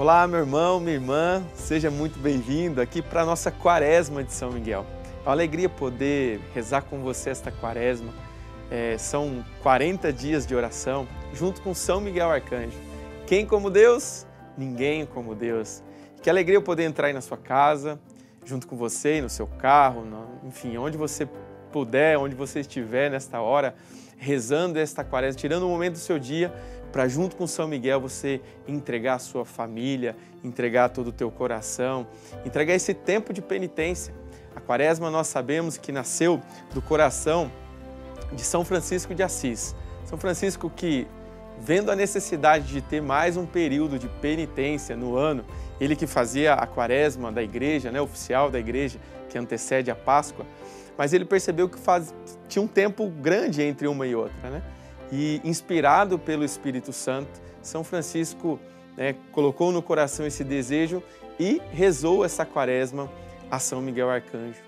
Olá, meu irmão, minha irmã, seja muito bem-vindo aqui para a nossa quaresma de São Miguel. É uma alegria poder rezar com você esta quaresma. São 40 dias de oração junto com São Miguel Arcanjo. Quem como Deus? Ninguém como Deus. Que alegria eu poder entrar aí na sua casa, junto com você, no seu carro, enfim, onde você puder, onde você estiver nesta hora, rezando esta quaresma, tirando um momento do seu dia para junto com São Miguel você entregar a sua família, entregar todo o teu coração, entregar esse tempo de penitência. A quaresma nós sabemos que nasceu do coração de São Francisco de Assis. São Francisco que, vendo a necessidade de ter mais um período de penitência no ano, ele que fazia a quaresma da igreja, oficial da igreja, que antecede a Páscoa, mas ele percebeu que tinha um tempo grande entre uma e outra, E inspirado pelo Espírito Santo, São Francisco colocou no coração esse desejo e rezou essa quaresma a São Miguel Arcanjo.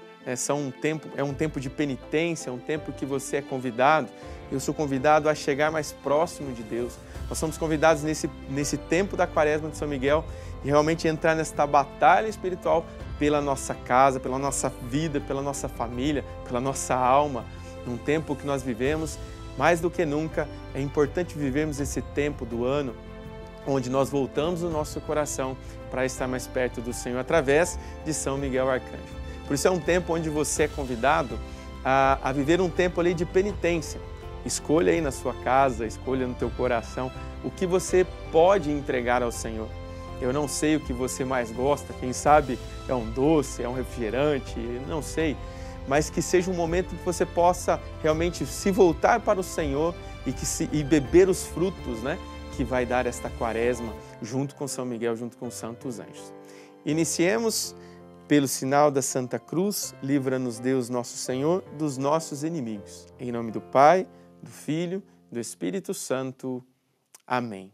É um tempo de penitência, é um tempo que você é convidado, eu sou convidado a chegar mais próximo de Deus. Nós somos convidados nesse tempo da quaresma de São Miguel e realmente entrar nesta batalha espiritual pela nossa casa, pela nossa vida, pela nossa família, pela nossa alma, num tempo que nós vivemos. Mais do que nunca, é importante vivermos esse tempo do ano onde nós voltamos o nosso coração para estar mais perto do Senhor através de São Miguel Arcanjo. Por isso é um tempo onde você é convidado a viver um tempo ali de penitência. Escolha aí na sua casa, escolha no teu coração o que você pode entregar ao Senhor. Eu não sei o que você mais gosta, quem sabe é um doce, é um refrigerante, não sei. Mas que seja um momento que você possa realmente se voltar para o Senhor e beber os frutos, que vai dar esta quaresma junto com São Miguel, junto com os santos anjos. Iniciemos pelo sinal da Santa Cruz, livra-nos Deus nosso Senhor dos nossos inimigos. Em nome do Pai, do Filho, do Espírito Santo. Amém.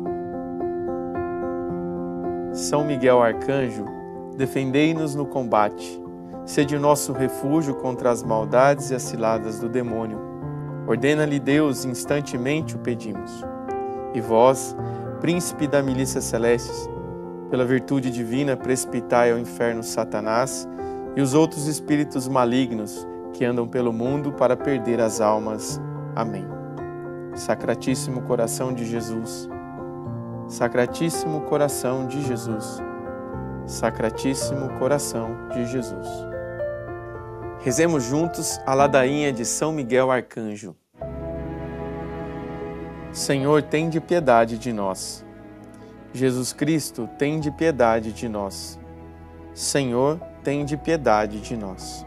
São Miguel Arcanjo, defendei-nos no combate. Sede o nosso refúgio contra as maldades e as ciladas do demônio. Ordena-lhe Deus, instantemente o pedimos. E vós, príncipe da milícia celestes, pela virtude divina precipitai ao inferno Satanás e os outros espíritos malignos que andam pelo mundo para perder as almas. Amém. Sacratíssimo coração de Jesus, Sacratíssimo coração de Jesus, Sacratíssimo coração de Jesus. Rezemos juntos a ladainha de São Miguel Arcanjo. Senhor, tende piedade de nós. Jesus Cristo, tende piedade de nós. Senhor, tende piedade de nós.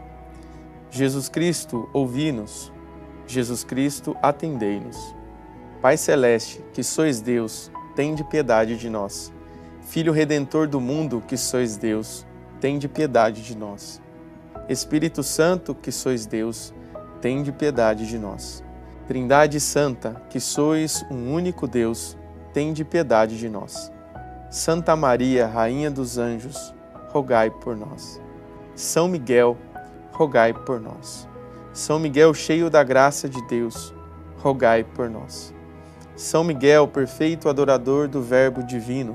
Jesus Cristo, ouvi-nos. Jesus Cristo, atendei-nos. Pai Celeste, que sois Deus, tende piedade de nós. Filho Redentor do mundo, que sois Deus, tende piedade de nós. Espírito Santo, que sois Deus, tende piedade de nós. Trindade Santa, que sois um único Deus, tende piedade de nós. Santa Maria, Rainha dos Anjos, rogai por nós. São Miguel, rogai por nós. São Miguel, cheio da graça de Deus, rogai por nós. São Miguel, perfeito adorador do Verbo divino,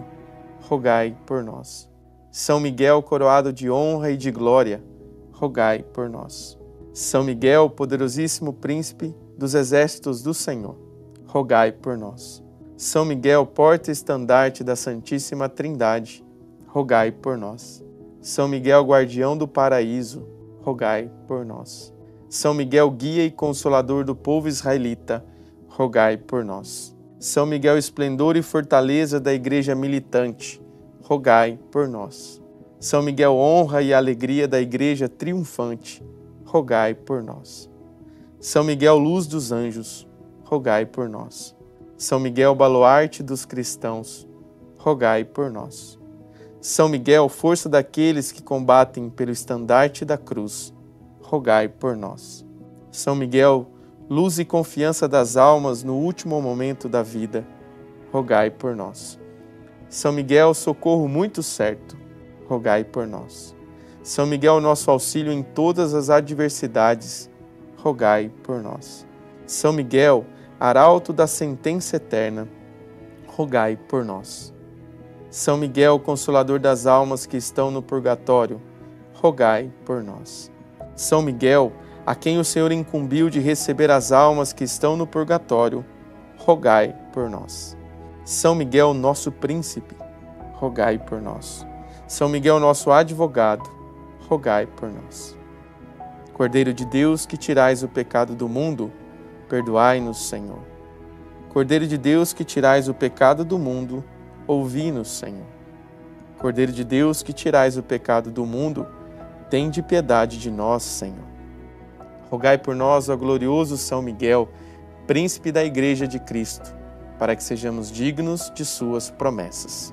rogai por nós. São Miguel, coroado de honra e de glória, rogai por nós. São Miguel, poderosíssimo príncipe dos exércitos do Senhor, rogai por nós. São Miguel, porta-estandarte da Santíssima Trindade, rogai por nós. São Miguel, guardião do paraíso, rogai por nós. São Miguel, guia e consolador do povo israelita, rogai por nós. São Miguel, esplendor e fortaleza da igreja militante, rogai por nós. São Miguel, honra e alegria da igreja triunfante, rogai por nós. São Miguel, luz dos anjos, rogai por nós. São Miguel, baluarte dos cristãos, rogai por nós. São Miguel, força daqueles que combatem pelo estandarte da cruz, rogai por nós. São Miguel, luz e confiança das almas no último momento da vida, rogai por nós. São Miguel, socorro muito certo, rogai por nós. São Miguel, nosso auxílio em todas as adversidades, rogai por nós. São Miguel, arauto da sentença eterna, rogai por nós. São Miguel, consolador das almas que estão no purgatório, rogai por nós. São Miguel, a quem o Senhor incumbiu de receber as almas que estão no purgatório, rogai por nós. São Miguel, nosso príncipe, rogai por nós. São Miguel, nosso advogado, rogai por nós. Cordeiro de Deus, que tirais o pecado do mundo, perdoai-nos, Senhor. Cordeiro de Deus, que tirais o pecado do mundo, ouvi-nos, Senhor. Cordeiro de Deus, que tirais o pecado do mundo, tende piedade de nós, Senhor. Rogai por nós, ó glorioso São Miguel, príncipe da Igreja de Cristo, para que sejamos dignos de suas promessas.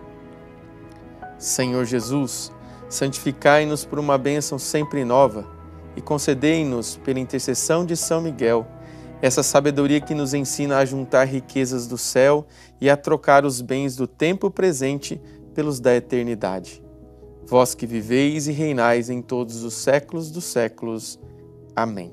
Senhor Jesus, santificai-nos por uma bênção sempre nova e concedei-nos, pela intercessão de São Miguel, essa sabedoria que nos ensina a juntar riquezas do céu e a trocar os bens do tempo presente pelos da eternidade. Vós que viveis e reinais em todos os séculos dos séculos. Amém.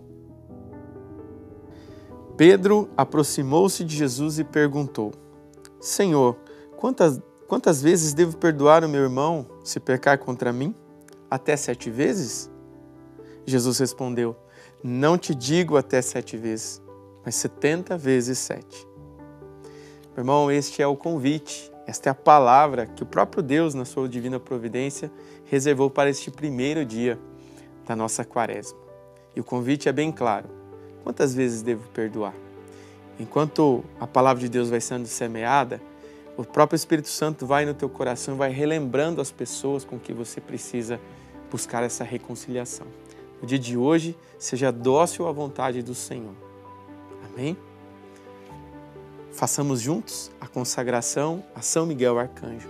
Pedro aproximou-se de Jesus e perguntou: Senhor, quantas vezes devo perdoar o meu irmão se pecar contra mim? Até 7 vezes? Jesus respondeu: Não te digo até 7 vezes, mas 70 vezes 7. Meu irmão, este é o convite, esta é a palavra que o próprio Deus, na sua divina providência, reservou para este primeiro dia da nossa quaresma. E o convite é bem claro: quantas vezes devo perdoar? Enquanto a palavra de Deus vai sendo semeada, o próprio Espírito Santo vai no teu coração e vai relembrando as pessoas com que você precisa buscar essa reconciliação. No dia de hoje, seja dócil à vontade do Senhor. Amém? Façamos juntos a consagração a São Miguel Arcanjo.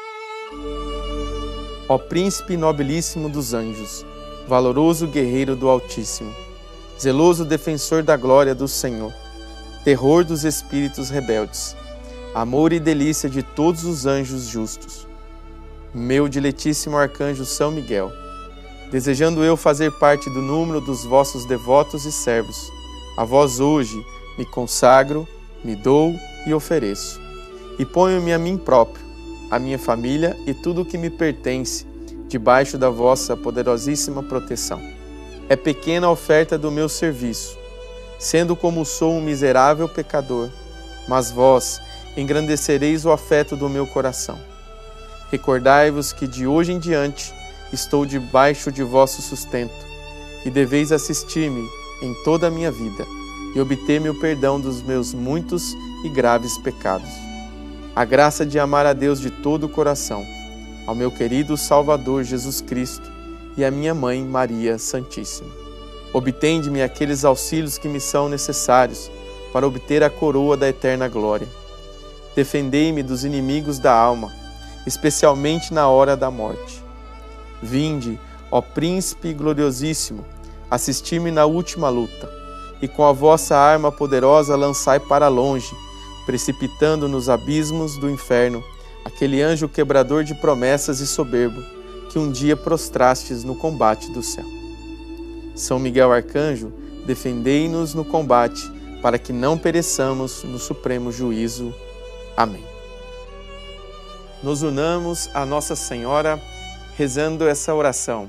Ó príncipe nobilíssimo dos anjos, valoroso guerreiro do Altíssimo, zeloso defensor da glória do Senhor, terror dos espíritos rebeldes, amor e delícia de todos os anjos justos, meu diletíssimo arcanjo São Miguel, desejando eu fazer parte do número dos vossos devotos e servos, a vós hoje me consagro, me dou e ofereço, e ponho-me a mim próprio, a minha família e tudo o que me pertence, debaixo da vossa poderosíssima proteção. É pequena a oferta do meu serviço, sendo como sou um miserável pecador, mas vós engrandecereis o afeto do meu coração. Recordai-vos que de hoje em diante estou debaixo de vosso sustento, e deveis assistir-me em toda a minha vida, e obter-me o perdão dos meus muitos e graves pecados. A graça de amar a Deus de todo o coração, ao meu querido Salvador Jesus Cristo e à minha Mãe Maria Santíssima. Obtende-me aqueles auxílios que me são necessários para obter a coroa da eterna glória. Defendei-me dos inimigos da alma, especialmente na hora da morte. Vinde, ó Príncipe gloriosíssimo, assisti-me na última luta, e com a vossa arma poderosa lançai para longe, precipitando nos abismos do inferno, aquele anjo quebrador de promessas e soberbo, que um dia prostrastes no combate do céu. São Miguel Arcanjo, defendei-nos no combate, para que não pereçamos no supremo juízo. Amém. Nos unamos a Nossa Senhora, rezando essa oração.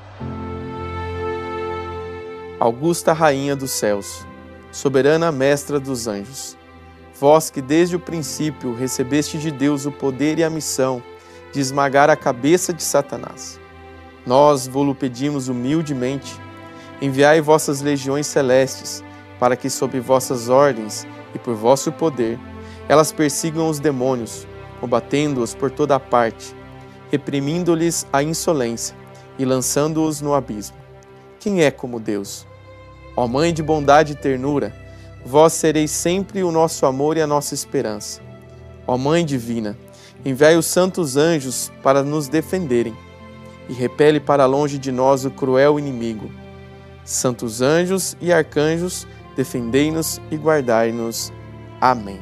Augusta Rainha dos Céus, soberana Mestra dos Anjos, vós que desde o princípio recebeste de Deus o poder e a missão de esmagar a cabeça de Satanás, nós vô-lo pedimos humildemente, enviai vossas legiões celestes, para que sob vossas ordens e por vosso poder, elas persigam os demônios, combatendo-os por toda a parte, reprimindo-lhes a insolência e lançando-os no abismo. Quem é como Deus? Ó Mãe de bondade e ternura, vós sereis sempre o nosso amor e a nossa esperança. Ó Mãe divina, enviai os santos anjos para nos defenderem e repele para longe de nós o cruel inimigo. Santos anjos e arcanjos, defendei-nos e guardai-nos. Amém.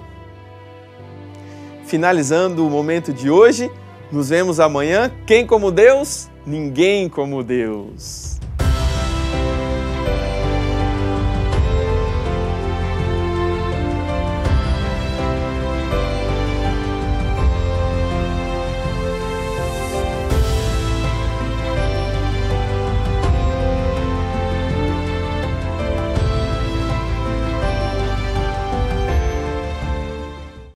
Finalizando o momento de hoje, nos vemos amanhã. Quem como Deus? Ninguém como Deus.